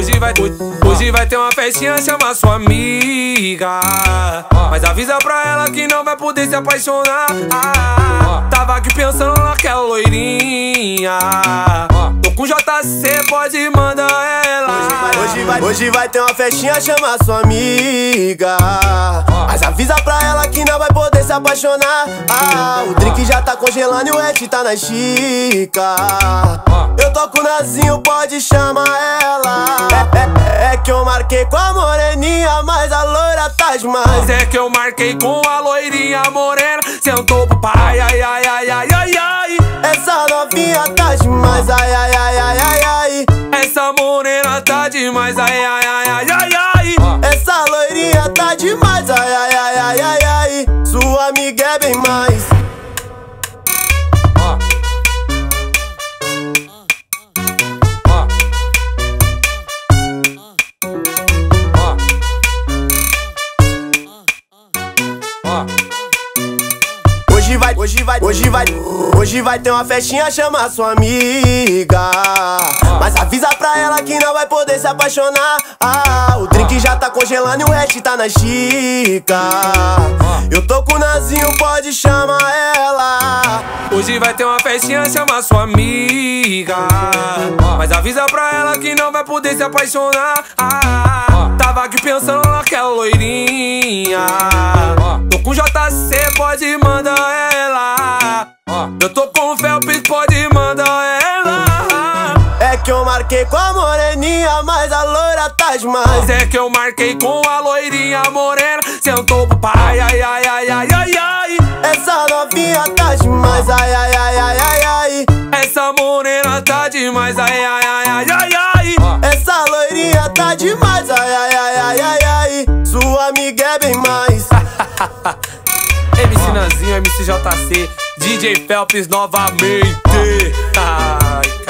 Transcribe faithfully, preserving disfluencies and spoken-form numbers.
Hoje vai, hoje vai ter uma festinha, chama sua amiga, mas avisa pra ela que não vai poder se apaixonar. Tava aqui pensando naquela loirinha, tô com J C, pode mandar ela. Hoje vai, hoje vai ter uma festinha, chama sua amiga, mas avisa pra ela que não vai poder se apaixonar. Ah, o drink já tá congelando e o Ed tá na xícara. Eu tô com o Nanzinho, pode chamar ela. É, é, é que eu marquei com a moreninha, mas a loira tá demais. É que eu marquei com a loirinha morena, sentou pro pai, ai, ai, ai, ai, ai, ai. Essa novinha tá demais, ai, ai, ai, ai, ai, ai. Essa morena tá demais, ai, ai, ai, ai, ai, ai. Essa loirinha tá demais, ai, ai, ai, ai, ai, ai. Sua amiga é bem mais. Hoje vai, hoje vai, hoje vai, hoje vai ter uma festinha, chama sua amiga, mas avisa pra ela que não vai poder se apaixonar. Ah, o drink já tá congelando e o resto tá na xícara. Eu tô com o Nanzinho, pode chamar ela. Hoje vai ter uma festinha, chama sua amiga, mas avisa pra ela que não vai poder se apaixonar. Ah, tava aqui pensando naquela loirinha, tô com J C, pode mandar ela. Eu tô com o Felps, pode mandar ela. É que eu marquei com a moreninha, mas a loira tá demais. É que eu marquei com a loirinha morena, sentou pro pai, ai, ai, ai, ai, ai, ai. Essa novinha tá demais, ai, ai, ai, ai, ai, ai. Essa morena tá demais, ai, ai, ai, ai, ai, ai. Essa loirinha tá demais, ai, ai, ai, ai, ai, ai. Sua amiga é bem mais. M C Nanzinho, M C J C, D J Felps novamente. Ai.